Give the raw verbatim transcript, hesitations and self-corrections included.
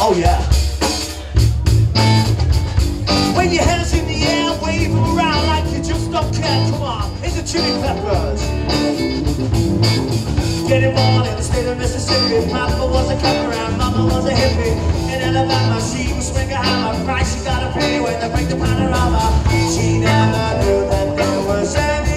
Oh yeah. Wave your hands in the air, wave them around like you just don't care. Come on, it's the Chili Peppers. Getting born in the state of Mississippi. Papa was a cut around, Mama was a hippie. In Alabama, she was swing a hammer. Price you gotta pay when they break the panorama. She never knew that there was any